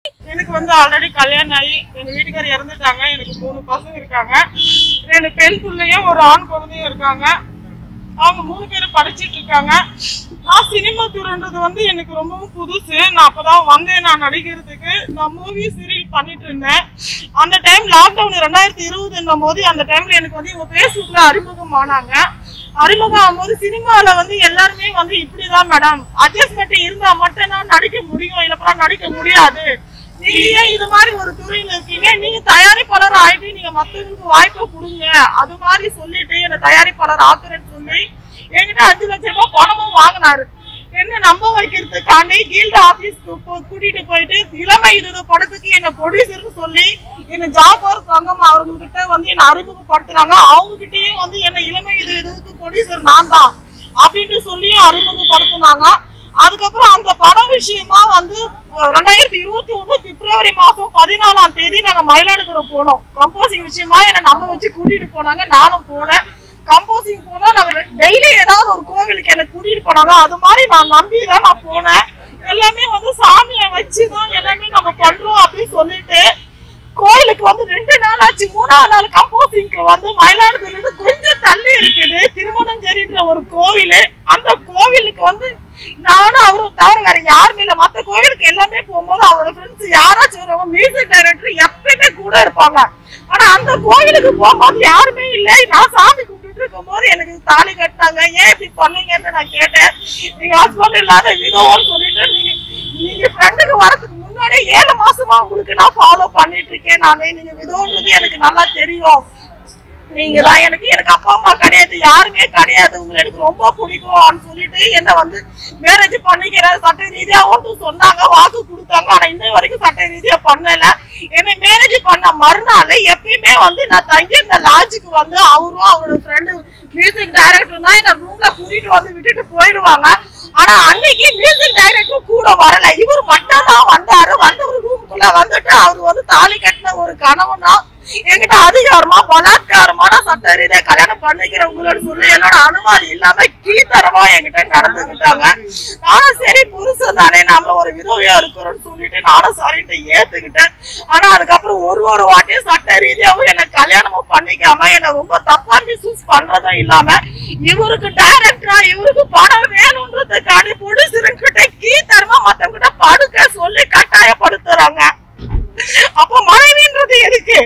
எனக்கு வந்து ஆல்ரெடி கல்யாணம் ஆகி எங்க வீட்டுக்காரர் இறந்துட்டாங்க. எனக்கு 3 பசங்க இருக்காங்க. 2 பெண் பிள்ளையும் ஒரு ஆண் குழந்தையும் இருக்காங்க. அவங்க 3 பேரும் படிச்சிட்டு இருக்காங்க. நான் சினிமா துறைன்றது வந்து எனக்கு ரொம்பவும் புதுசு. நான் அப்பதான் வந்தேன் நான் நடிக்கிறதுக்கு. நான் மூவி சீரியல் பண்ணிட்டு இருந்தேன். அந்த டைம் லாக்டவுன் 2020 போது அந்த டைம்ல எனக்கு வந்து இவங்க பேஸ்புக்ல அறிமுகம் ஆனாங்க. அறிமுகம் ஆகும்போது சினிமால வந்து எல்லாருமே வந்து இப்படிதான் மேடம், அட்ஜஸ்ட்மெண்ட் இருந்தா மட்டும் தான் நடிக்க முடியும், இல்லப்பா நடிக்க முடியாது. நீங்க இது மாதிரி ஒரு துறையில இருக்கீங்க, நீங்க தயாரிப்பாளர் ஆயிட்டு நீங்க மத்தவங்களுக்கு வாய்ப்பு கொடுங்க அது மாதிரி சொல்லிட்டு என்ன தயாரிப்பாளர் ஆக்குறேன்னு சொல்லி என்கிட்ட 5 லட்சம் ரூபாய் பணமும் வாங்கினாரு. என்ன நம்ப வைக்கிறதுக்காண்டி கீல்டு ஆபீஸ்க்கு கூட்டிட்டு போயிட்டு இளமை இது படத்துக்கு என்ன ப்ரொடியூசர்னு சொல்லி என்ன ஜாபர் தங்கம் அவர்கிட்ட வந்து என்ன அறிமுகப்படுத்துறாங்க. அவங்க கிட்டயும் வந்து என்ன இளமை இதுக்கு ப்ரொடியூசர் நான் தான் அப்படின்னு சொல்லி அறிமுகப்படுத்தினாங்க. அதுக்கப்புறம் அந்த படம் விஷயமா வந்து 2021 பிப்ரவரி மாசம் 14ஆம் தேதி நாங்க மயிலாடுதுறை போனோம். கம்போசிங் விஷயமா என்ன நம்ப வச்சு கூட்டிட்டு போனாங்க. நானும் போனேன். கம்போசிங் போனா நாங்க டெய்லி ஏதாவது ஒரு கோவிலுக்கு என்ன கூட்டிட்டு போனாங்க. அது மாதிரி நான் நம்பிதான் நான் போனேன். எல்லாமே வந்து சாமியை வச்சுதான் எல்லாமே நம்ம பண்றோம் அப்படின்னு சொல்லிட்டு கோயிலுக்கு வந்து 2 நாள் ஆச்சு. 3ஆவது நாள் கம்போசிங்க்கு வந்து மயிலாடுதுறையில கொஞ்சம் தள்ளி இருக்குது திருமணஞ்சேரின்ற ஒரு கோவில். அந்த கோவிலுக்கு வந்து நானும் அவரும் தவிர வேற யாருமே இல்ல. மத்த கோவிலுக்கு எல்லாமே போகும்போது அவரோட ஃப்ரெண்ட்ஸ் யாராச்சும் வருவாங்க. மியூசிக் டைரக்டர் எப்பயுமே கூட இருப்பாங்க. ஆனா அந்த கோவிலுக்கு போகும்போது யாருமே இல்லை. நான் சாமி கும்பிட்டு இருக்கும் போது எனக்கு தாலி கட்டினாங்க. ஏன் இப்படி பண்ணீங்கன்னு நான் கேட்டேன். நீங்க ஹஸ்பண்ட் இல்லாத விதோன்னு சொல்லிட்டு நீங்க ஃப்ரெண்டுக்கு வரதுக்கு முன்னாடியே 7 மாசமா உங்களுக்கு நான் ஃபாலோ பண்ணிட்டு இருக்கேன். நானே நீங்க விதோன்றது எனக்கு நல்லா தெரியும். நீங்க தான் எனக்கு அப்பா அம்மா கிடையாது, யாருமே கிடையாது, உங்களுக்கு எனக்கு ரொம்ப பிடிக்கும்னு சொல்லிட்டு என்ன வந்து மேரேஜ் பண்ணிக்கிற சட்ட ரீதியாவும் சொன்னாங்க, வாக்கு கொடுத்தாங்க. ஆனா இன்ன வரைக்கும் சட்ட ரீதியா பண்ணல. என்ன மேரேஜ் பண்ண மறுநாள் எப்பயுமே வந்து நான் தங்கி இந்த லாட்ஜுக்கு வந்து அவரும் அவரோட ஃப்ரெண்டு மியூசிக் டைரக்டர் தான் என்ன ரூம்ல கூட்டிட்டு வந்து விட்டுட்டு போயிடுவாங்க. ஆனா அன்னைக்கு மியூசிக் டைரக்டர் கூட வரல. இவர் மட்டும் தான் வந்தாரு. வந்து ஒரு ரூமுக்குள்ள வந்துட்டு அவரு வந்து தாலி கட்டின ஒரு கணவனா என்கிட்ட அதிகாரமா பலாத்காரமான சட்ட ரீதியா கல்யாணம் பண்ணிக்கிறவங்களோட சொல்லி என்னோட அனுமதி இல்லாம கீழ்த்தரமா என்கிட்ட நடந்துக்கிட்டாங்க. நானும் சரி புருஷன் தானே நாம ஒரு விதவையா இருக்கிறோம்னு சொல்லிட்டு நானும் சரிட்டு ஏத்துக்கிட்டேன். ஆனா அதுக்கப்புறம் ஒரு வாட்டியும் சட்ட ரீதியாவும் என்ன கல்யாணமும் பண்ணிக்காம என்ன ரொம்ப தப்பா மிஸ்யூஸ் பண்றதும் இல்லாம இவருக்கு டைரக்டரா இவருக்கு பணம் வேணும்ன்றதுக்காண்டி ப்ரொடியூசர்கிட்ட கீழ்த்தரமா மத்தவங்கிட்ட படுக்க சொல்லி கட்டாயப்படுத்துறாங்க. அப்ப மனைவின்றது எதுக்கு?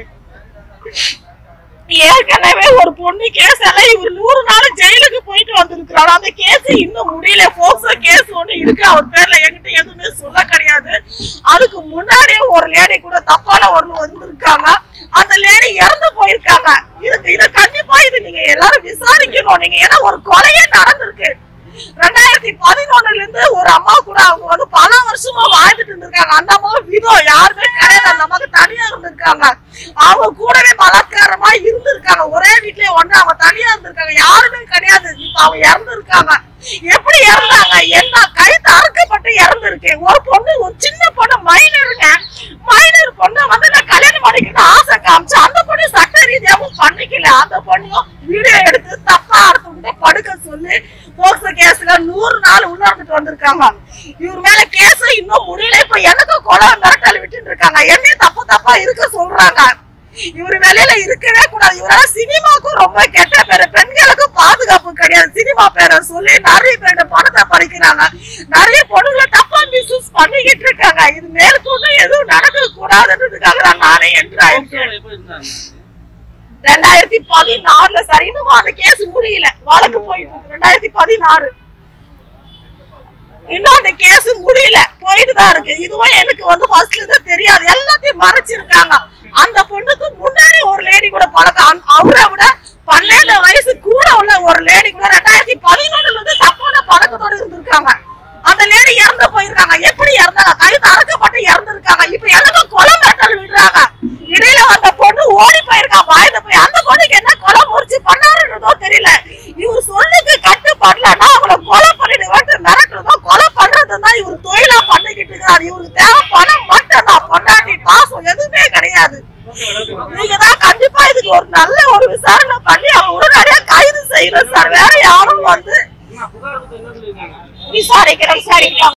ஏற்கனவே ஒரு பொண்ணு கேஸ் எல்லாம் இவர் 100 நாள் ஜெயிலுக்கு போயிட்டு வந்திருக்கிறாரு. அந்த கேஸ் இன்னும் முடியல. போக்சோ கேஸ் ஒண்ணு இருக்கு அவர் பேர்ல. என்கிட்ட எதுவுமே சொல்ல கிடையாது. அதுக்கு முன்னாடியே ஒரு லேடி கூட தப்பான ஒண்ணு வந்திருக்காங்க. அந்த லேடி இறந்து போயிருக்காங்க. இது கண்டிப்பா இது நீங்க எல்லாரும் விசாரிக்கணும். நீங்க ஏன்னா ஒரு கொலையே நடந்திருக்கு. 2011 இருந்து ஒரு அம்மா கூட அவங்க வந்து பல வருஷமா வாழ்ந்துட்டு இருந்திருக்காங்க. அந்த அம்மா விதோ யாருமே கிடையாது. அந்த அம்மாவுக்கு தனியா இருந்திருக்காங்க. அவங்க கூடவே பலாத்காரமா இருந்திருக்காங்க. ஒரே வீட்லயே ஒண்ணு அவங்க தனியா இருந்திருக்காங்க. யாருமே கிடையாது. இப்ப அவங்க இறந்துருக்காங்க. எப்படி இறந்தாங்க? என்ன கைத்து அறுக்கப்பட்டு இறந்துருக்கு. ஒரு பொண்ணு, ஒரு சின்ன பொண்ணு, மைனருங்க. மைனர் பொண்ணு வந்து நான் கல்யாணம் பண்ணிக்கணும் ஆசை காமிச்சு அந்த பொண்ணு சட்ட ரீதியாவும் பண்ணிக்கல. அந்த பொண்ணையும் வீடியோ எடுத்து தப்பா அடுத்து படுக்க சொல்லி போக்சோ கேஸ்ல 100 நாள் உள்ள இருந்துட்டு வந்திருக்காங்க. இவர் மேல கேஸ் இன்னும் முடியல. இப்ப எனக்கு கொலை மிரட்டல் விட்டு இருக்காங்க. என்ன தப்பா இருக்க சொல்றாங்க. இவரு வேலையில இருக்கவே கூடாது. இவரால சினிமாவுக்கும் ரொம்ப கெட்ட பேரு. பெண்களுக்கும் பாதுகாப்பு கிடையாது. சினிமா பேரை சொல்லி நிறைய பேர் பணத்தை பறிக்கிறாங்க. நிறைய பொண்ணுங்களை தப்பா மிஸ்யூஸ் பண்ணிக்கிட்டு இருக்காங்க. இது மேற்கொண்டு எதுவும் நடக்க கூடாதுன்றதுக்காக நானே என்ட்ராயிருக்கேன். 2014 சார் இன்னும் அந்த கேஸ் முடியல. வழக்கு போயிட்டு 2016 இன்னும் அந்த கேஸ் முடியல. போயிட்டுதான் இருக்கு. இதுவும் எனக்கு வந்து ஃபர்ஸ்ட்ல இருந்து தெரியாது. எல்லாத்தையும் மறைச்சிருக்காங்க. அந்த பொண்ணுக்கு முன்னாடி ஒரு லேடி கூட பழக்கம். அவரை விட 12 வயசு கூட உள்ள ஒரு லேடி கூட 2011 இருந்து தப்பான பழக்கத்தோட இருந்திருக்காங்க. அந்த லேடி இறந்து போயிருக்காங்க. எப்படி இறந்தாங்க? கைது அறுக்கப்பட்டு இறந்துருக்காங்க. இப்ப எனக்கு கொலை மிரட்டல் விடுறாங்க. இடையில அந்த பொண்ணு ஓடி போயிருக்கான் பயந்து போய். அந்த பொண்ணுக்கு என்ன கொலை முறிச்சு பண்ணாருன்றதோ தெரியல. இவர் சொல்லுக்கு கட்டுப்படலன்னா அவங்கள கொலை பண்ணிடுவாட்டு மிரட்டுறதோ கொலை பண்றதுதான் இவர் தொழிலா பண்ணிக்கிட்டு இருக்காரு. இவருக்கு தேவை பணம் மட்டும் தான். பொண்டாட்டி பாசம் எதுவுமே கிடையாது. நீங்க தான் கண்டிப்பா இதுக்கு ஒரு நல்ல ஒரு விசாரணை பண்ணி அவங்க உடனடியா கைது செய்யணும் சார். வேற யாரும் வந்து விசாரிக்கிறோம்.